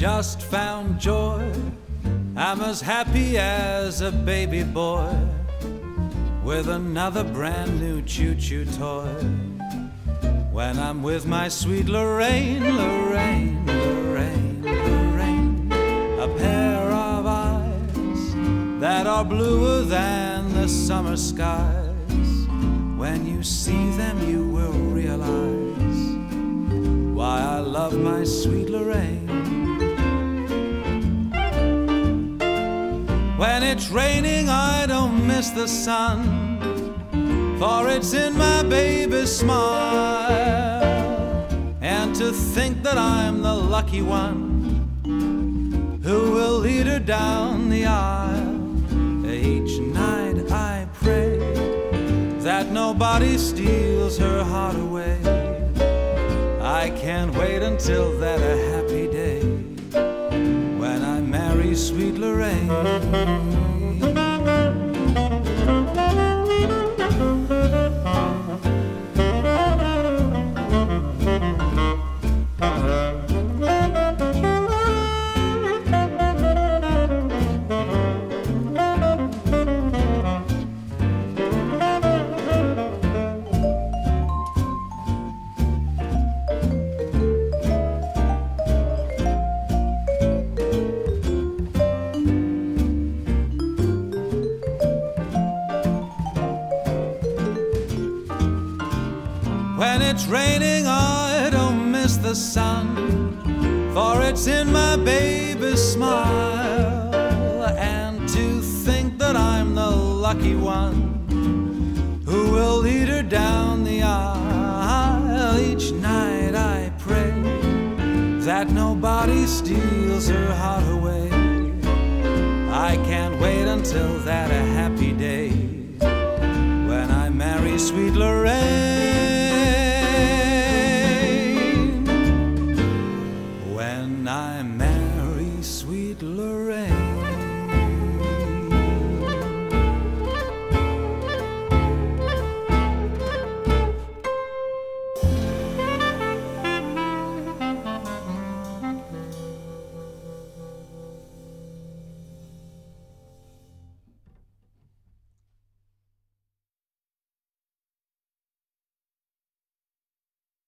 just found joy. I'm as happy as a baby boy with another brand new choo-choo toy. When I'm with my sweet Lorraine, Lorraine, Lorraine, Lorraine. A pair of eyes that are bluer than the summer skies. When you see them you will realize why I love my sweet Lorraine. When it's raining I don't miss the sun, for it's in my baby's smile. And to think that I'm the lucky one who will lead her down the aisle. Each night I pray that nobody steals her heart away. I can't wait until that happy day when I marry sweet Lorraine. When it's raining I don't miss the sun, for it's in my baby's smile. And to think that I'm the lucky one who will lead her down the aisle. Each night I pray that nobody steals her heart away. I can't wait until that happy day when I marry sweet Lorraine.